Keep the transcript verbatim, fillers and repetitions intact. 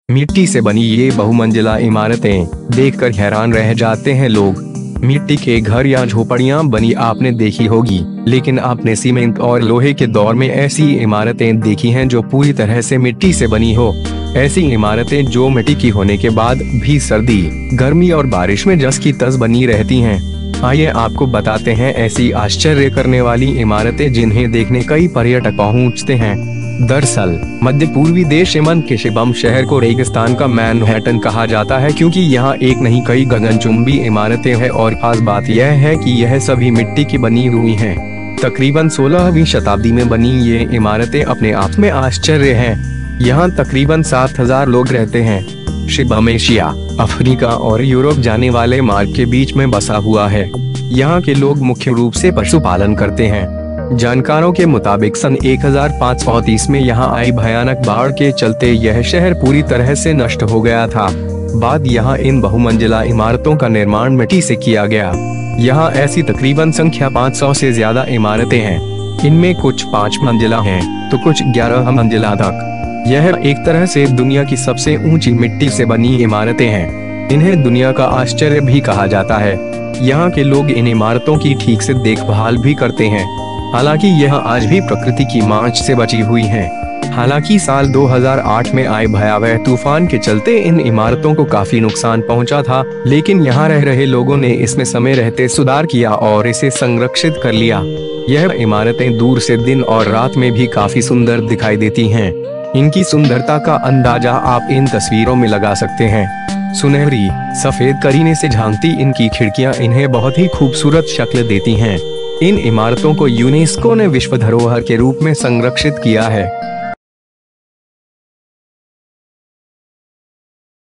मिट्टी से बनी ये बहुमंजिला इमारतें देखकर हैरान रह जाते हैं लोग। मिट्टी के घर या झोपड़ियां बनी आपने देखी होगी, लेकिन आपने सीमेंट और लोहे के दौर में ऐसी इमारतें देखी हैं जो पूरी तरह से मिट्टी से बनी हो। ऐसी इमारतें जो मिट्टी की होने के बाद भी सर्दी, गर्मी और बारिश में जस की तस बनी रहती हैं। आइए आपको बताते हैं ऐसी आश्चर्य करने वाली इमारतें जिन्हें देखने कई पर्यटक पहुंचते हैं। दरअसल मध्य पूर्वी देश यमन के शिबम शहर को रेगिस्तान का मैनहट्टन कहा जाता है, क्योंकि यहाँ एक नहीं कई गगनचुंबी इमारतें हैं और खास बात यह है कि यह सभी मिट्टी की बनी हुई हैं। तकरीबन सोलहवीं शताब्दी में बनी ये इमारतें अपने आप में आश्चर्य हैं। यहाँ तकरीबन सात हजार लोग रहते हैं। शिबम एशिया, अफ्रीका और यूरोप जाने वाले मार्ग के बीच में बसा हुआ है। यहाँ के लोग मुख्य रूप से पशुपालन करते हैं। जानकारों के मुताबिक सन एक हजार पाँच सौ तीस में यहाँ आई भयानक बाढ़ के चलते यह शहर पूरी तरह से नष्ट हो गया था। बाद यहाँ इन बहुमंजिला इमारतों का निर्माण मिट्टी से किया गया। यहाँ ऐसी तकरीबन संख्या पाँच सौ से ज्यादा इमारतें हैं। इनमें कुछ पाँच मंजिला हैं, तो कुछ ग्यारह मंजिला तक। यह एक तरह से दुनिया की सबसे ऊंची मिट्टी से बनी इमारतें हैं। इन्हें दुनिया का आश्चर्य भी कहा जाता है। यहाँ के लोग इन इमारतों की ठीक से देखभाल भी करते हैं। हालांकि यह आज भी प्रकृति की मांच से बची हुई हैं। हालांकि साल दो हज़ार आठ में आए भयावह तूफान के चलते इन इमारतों को काफी नुकसान पहुंचा था, लेकिन यहाँ रह रहे लोगों ने इसमें समय रहते सुधार किया और इसे संरक्षित कर लिया। यह इमारतें दूर से दिन और रात में भी काफी सुंदर दिखाई देती हैं। इनकी सुंदरता का अंदाजा आप इन तस्वीरों में लगा सकते हैं। सुनहरी सफेद करीने से झांकती इनकी खिड़कियां इन्हें बहुत ही खूबसूरत शक्ल देती हैं। इन इमारतों को यूनेस्को ने विश्व धरोहर के रूप में संरक्षित किया है।